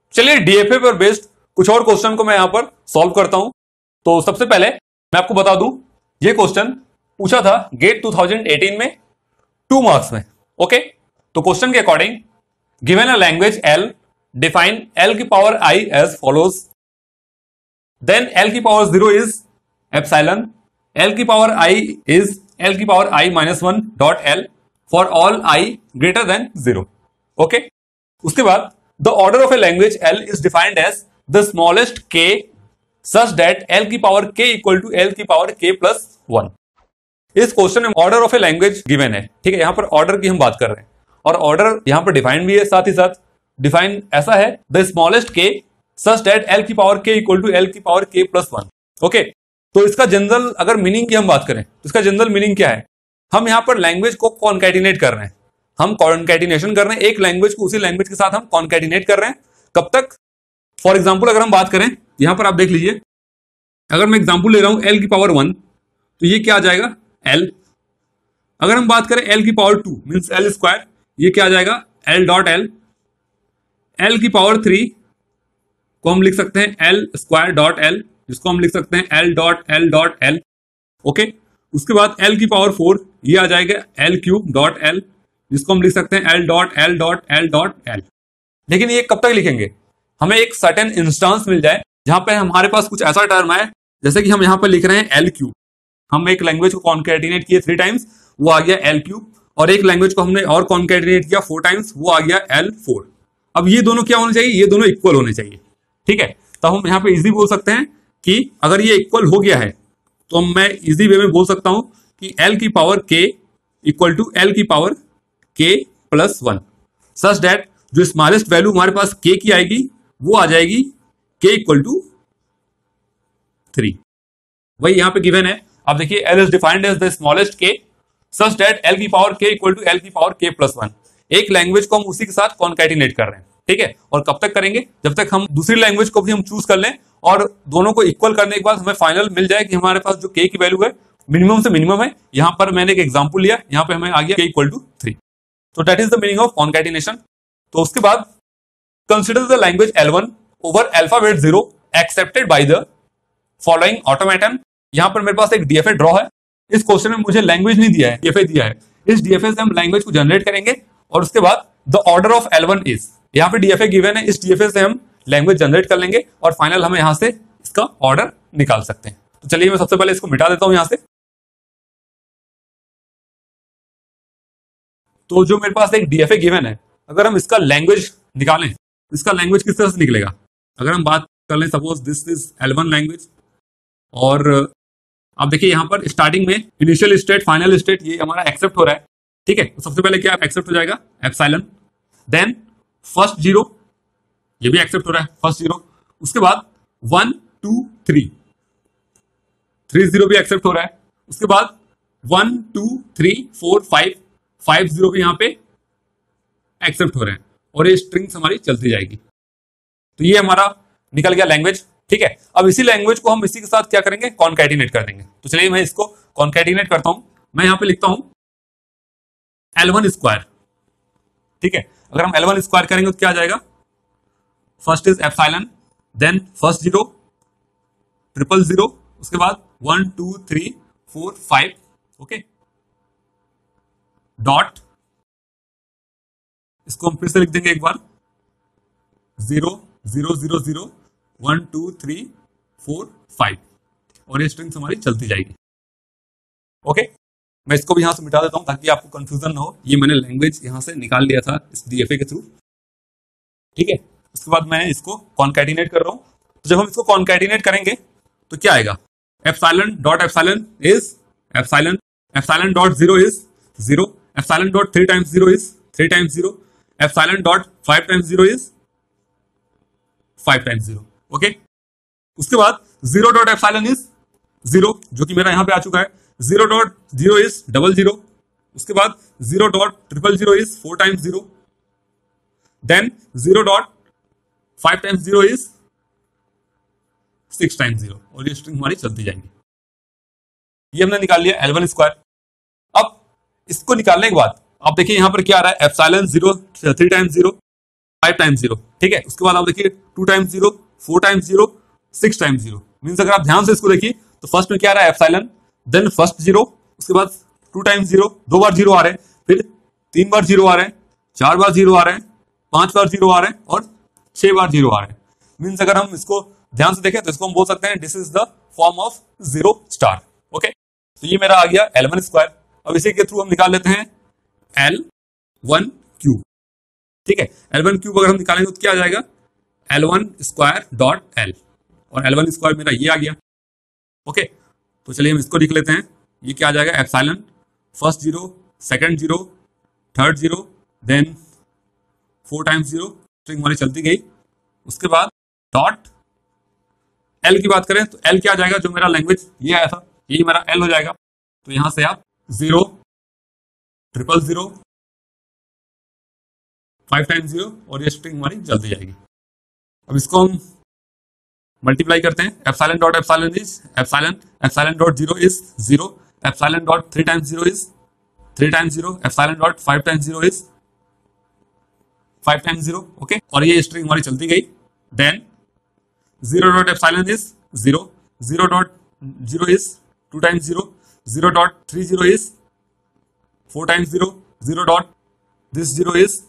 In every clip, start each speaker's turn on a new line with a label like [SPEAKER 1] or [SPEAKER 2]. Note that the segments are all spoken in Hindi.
[SPEAKER 1] चलिए डीएफए पर बेस्ड कुछ और क्वेश्चन को मैं यहां पर सॉल्व करता हूं। तो सबसे पहले मैं आपको बता दूं, ये क्वेश्चन पूछा था गेट 2018 में 2 मार्क्स में। ओके, तो क्वेश्चन के according given a language L, define L की power i as follows, then L की पावर 0 इज एप्सिलॉन, एल की पावर आई इज एल की power i -1 dot L for all i greater than 0। Okay, उसके बाद the order of a language L is defined as the smallest k such that L की power k equal to L की पावर k plus 1। इस क्वेश्चन में order of a language given है, ठीक है। यहां पर ऑर्डर की हम बात कर रहे हैं और ऑर्डर यहां पर डिफाइन भी है, साथ ही साथ डिफाइन ऐसा है the smallest k such that L की power k equal to L की पावर k plus 1। ओके, तो इसका जनरल अगर मीनिंग की हम बात करें तो इसका जनरल मीनिंग क्या है, हम यहां पर लैंग्वेज को कॉन्कैटिनेट कर रहे हैं, हम कॉन्कैटिनेशन कर रहे हैं, एक लैंग्वेज को उसी लैंग्वेज के साथ हम कॉन्कैटिनेट कर रहे हैं। कब तक? फॉर एग्जांपल अगर हम बात करें, यहां पर आप देख लीजिए, अगर मैं एग्जांपल ले रहा हूं एल की पावर 1 तो ये क्या आ जाएगा एल। अगर हम बात करें एल की पावर 2 मींस एल स्क्वायर, ये क्या आ जाएगा एल डॉट एल। एल की पावर 3 को हम लिख सकते हैं एल स्क्वायर डॉट एल, जिसको हम लिख सकते हैं एल डॉट एल। ओके, उसके बाद एल की पावर 4 ये आ जाएगा एल क्यूब डॉट एल, जिसको हम लिख सकते हैं L dot L dot L dot L. लेकिन ये कब तक लिखेंगे, हमें एक सर्टेन इंस्टेंस मिल जाए जहां पे हमारे पास कुछ ऐसा टर्म है, जैसे कि हम यहां पर लिख रहे हैं एल क्यूब, हम एक लैंग्वेज को कॉन्कैटिनेट किए 3 टाइम्स, वो आ गया एल क्यूब, और एक लैंग्वेज को हमने और कॉन्कैटिनेट किया 4 टाइम्स, वो आ गया एल 4। अब ये दोनों क्या होने चाहिए, ये दोनों इक्वल होने चाहिए, ठीक है। तो हम यहाँ पे इजी बोल सकते हैं कि अगर ये इक्वल हो गया है तो मैं इजी वे में बोल सकता हूं कि एल की power k equal to L की power k plus 1 such that जो स्मॉलेस्ट वैल्यू हमारे पास k की आएगी वो आ जाएगी k इक्वल टू 3। वही यहां पे गिवन है, आप देखिए L is defined as the smallest k such that L की power k equal to L की पावर k प्लस 1। एक लैंग्वेज को हम उसी के साथ कॉन्कैटिनेट कर रहे हैं, ठीक है। और कब तक करेंगे, जब तक हम दूसरी लैंग्वेज को भी हम चूज कर लें और दोनों को इक्वल करने के बाद हमें फाइनल मिल जाए कि हमारे पास जो k की वैल्यू है मिनिमम से मिनिमम है। यहां पर मैंने एक एग्जांपल लिया, यहां पे हमें आ गया k इक्वल टू 3। तो that is the meaning of concatenation. तो उसके बाद consider the language L1 over alphabet 0 accepted by the following automaton. यहां पर मेरे पास एक डीएफए ड्रॉ है, इस क्वेश्चन में मुझे लैंग्वेज नहीं दिया है, डीएफए दिया है। इस डीएफए से हम लैंग्वेज को जनरेट करेंगे और उसके बाद the order of L1 is, यहां पे डीएफए गिवन है, इस डीएफए से हम लैंग्वेज जनरेट कर लेंगे और फाइनल हम यहां से इसका ऑर्डर निकाल सकते हैं। तो चलिए मैं सबसे पहले इसको मिटा देता हूं यहां से। तो जो मेरे पास एक डीएफए गिवन है, अगर हम इसका लैंग्वेज निकालें, इसका लैंग्वेज किस तरह से निकलेगा। अगर हम बात कर लें, suppose this is L1 language, और आप देखिए यहां पर स्टार्टिंग में इनिशियल स्टेट फाइनल स्टेट ये हमारा एक्सेप्ट हो रहा है, ठीक है। तो सबसे पहले क्या एक्सेप्ट हो जाएगा एप्सिलॉन, देन फर्स्ट 0 ये भी एक्सेप्ट हो रहा है फर्स्ट 0, उसके बाद 1 2 3 3 0 भी एक्सेप्ट हो रहा है, उसके बाद 1 2 3 4 5 5 0 भी यहां पे एक्सेप्ट हो रहे हैं और ये स्ट्रिंग्स हमारी चलती जाएगी। तो ये हमारा निकल गया लैंग्वेज, ठीक है। अब इसी लैंग्वेज को हम इसी के साथ क्या करेंगे, कॉन्कैटिनेट कर देंगे। तो चलिए मैं इसको कॉन्कैटिनेट करता हूं। मैं यहां पे लिखता हूं L1 स्क्वायर, ठीक है। अगर हम L1 स्क्वायर करेंगे तो क्या आ जाएगा, first is epsilon, then first 0 triple 0, उसके बाद 1 2 3 4 5, ओके, डॉट, इसको हम फिर से लिख देंगे एक बार 0 0 0 0 1 2 3 4 5, और ये स्ट्रिंग्स हमारी चलती जाएगी। ओके, मैं इसको भी यहां से मिटा देता हूं ताकि आपको कंफ्यूजन ना हो। ये मैंने लैंग्वेज यहां से निकाल लिया था इस डीएफए के थ्रू, ठीक है। उसके बाद मैं इसको कॉन्कैटिनेट कर रहा हूं। तो जब हम इसको कॉन्कैटिनेट करेंगे तो क्या आएगा, epsilon dot epsilon is epsilon, epsilon dot 0 is 0, epsilon dot 3 times 0 is 3 times 0, epsilon dot 5 times 0 is 5 times 0, okay. उसके बाद 0 डॉट एप्सिलॉन इज 0, जो कि मेरा यहां पे आ चुका है, 0 डॉट 0 इज 00, उसके बाद 0 dot 000 is 4 times 0, then 0 dot 5 times 0 is 6 times 0, और ये स्ट्रिंग हमारी चलती जाएंगी। ये हमने निकाल लिया L1 स्क्वायर। अब इसको निकालने के बाद आप देखिए यहां पर क्या आ रहा है, एप्सिलॉन 0 3 टाइम्स 0, 5 टाइम्स 0, ठीक है। उसके बाद आप देखिए 2 टाइम्स 0, 4 टाइम्स 0, 6 टाइम्स 0। मीन्स अगर आप ध्यान से इसको देखिए तो फर्स्ट में क्या आ रहा है एप्सिलॉन, देन फर्स्ट 0, उसके बाद 2 टाइम्स 0, 2 बार 0 आ रहे हैं, फिर 3 बार 0 आ रहे हैं, 4 बार 0 आ रहे हैं, 5 बार 0 आ रहे हैं और 6 बार 0 आ रहे हैं। मीन्स अगर हम इसको ध्यान से देखें तो इसको हम बोल सकते हैं this is the form of 0 star. Okay, तो ये मेरा आ गया L1 स्क्वायर। अब इसी के थ्रू हम निकाल लेते हैं L1 क्यूब, ठीक है। L1 क्यूब अगर हम निकालेंगे तो क्या आ जाएगा L1 स्क्वायर डॉट L, और L1 स्क्वायर मेरा ये आ गया। ओके, तो चलिए हम इसको लिख लेते हैं। ये क्या आ जाएगा epsilon first 0, second 0, third 0, then 4 times 0, string हमारी चलती गई। उसके बाद डॉट L की बात करें तो L क्या आ जाएगा, जो मेरा लैंग्वेज ये आया था ये मेरा L हो जाएगा। तो यहां से आप 0, 000, 5 टाइम्स 0 और ये स्ट्रिंग हमारी चलती जाएगी। अब इसको हम मल्टीप्लाई करते हैं। Epsilon dot epsilon is epsilon, epsilon dot 0 is 0, epsilon dot 3 times 0 is 3 times 0, epsilon dot 5 times 0 is 5 times 0। Okay, और ये स्ट्रिंग हमारी चलती गई। Then 0 dot epsilon is 0, 0 dot 0 is 2 times 0, 0 dot 30 is 4 times 0, 0 dot this 0 is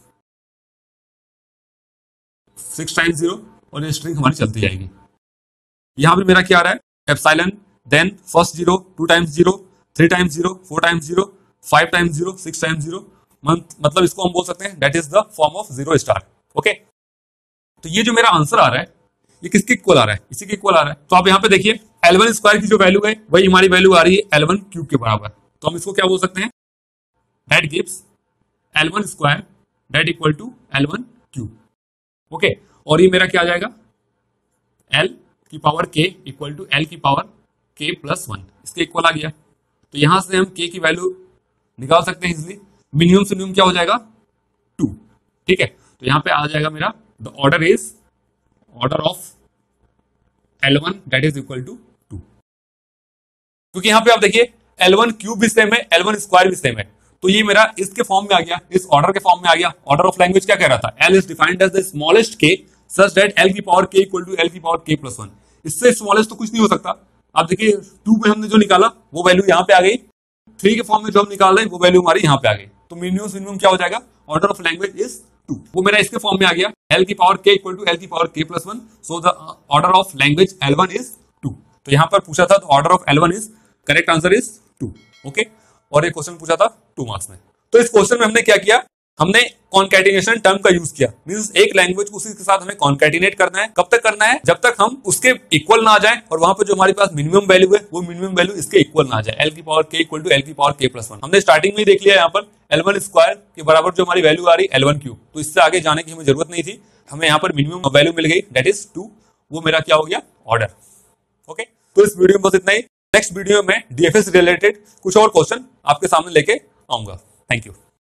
[SPEAKER 1] 6 times 0 और ये स्ट्रिंग हमारी चलती जाएगी। यहां पर मेरा क्या आ रहा है epsilon, then first 0, 2 times 0, 3 times 0, 4 times 0, 5 times 0, 6 times 0। मतलब इसको हम बोल सकते हैं that is the form of 0 star. Okay, तो ये जो मेरा आंसर आ रहा है ये किसके इक्वल आ रहा है, इसी के इक्वल आ रहा है। तो आप यहां पे देखिए L1 स्क्वायर की जो वैल्यू है वही हमारी वैल्यू आ रही है L1 क्यूब के बराबर। तो हम इसको क्या बोल सकते हैं, that gives L1 square that equal to L1 cube. Okay, और ये मेरा क्या आ जाएगा L की power k equal to L की पावर k प्लस 1, इसके इक्वल आ गया। तो यहां से हम k की वैल्यू निकाल सकते हैं इजिली। मिनिमम से मिनिमम क्या हो जाएगा 2, ठीक है। तो यहां पे आ जाएगा मेरा the order is order of L1 that is equal to 2, क्योंकि यहां पे आप देखिए L1 क्यूब भी सेम है, L1 स्क्वायर भी सेम है। तो ये मेरा इसके फॉर्म में आ गया, इस ऑर्डर के फॉर्म में आ गया। ऑर्डर ऑफ लैंग्वेज क्या कह रहा था, L is defined as the smallest k such that L की power k equal to L की पावर k प्लस 1। इससे स्मॉलेस्ट तो कुछ नहीं हो सकता। आप देखिए 2 में हमने जो निकाला वो वैल्यू यहाँ पे आ गई, 3 के फॉर्म में जो हम निकाल रहे हैं वो वैल्यू हमारी यहाँ पे आ गई। तो मिनिमम क्या हो जाएगा, ऑर्डर ऑफ लैंग्वेज इज 2, वो मेरा इसके फॉर्म में आ गया L की power k equal to L की power k plus 1। So the order of language L1 is 2। तो यहाँ पर पूछा था तो order of L1 is correct answer is 2। Okay, और ये क्वेश्चन पूछा था 2 मार्क्स में। तो इस क्वेश्चन में हमने क्या किया, हमने कॉन्कैटिनेशन टर्म का यूज किया। मींस एक लैंग्वेज को उसी के साथ हमें कॉन्कैटिनेट करना है। कब तक करना है, जब तक हम उसके इक्वल ना आ जाए और वहां पर जो हमारे पास मिनिमम वैल्यू है वो मिनिमम वैल्यू इसके इक्वल ना आ जाए, L की power k equal to L की पावर k प्लस 1। हमने स्टार्टिंग में ही देख लिया यहाँ पर L1 स्क्वायर के बराबर जो हमारी वैल्यू आ रही है L1 क्यूब। तो इससे आगे जाने की हमें जरूरत नहीं थी, हमें यहाँ पर मिनिमम वैल्यू मिल गई दैट इज 2। वो मेरा क्या हो गया ऑर्डर। ओके, तो इस वीडियो में बस इतना ही। नेक्स्ट वीडियो में DFS रिलेटेड कुछ और क्वेश्चन आपके सामने लेके आऊंगा। Thank you.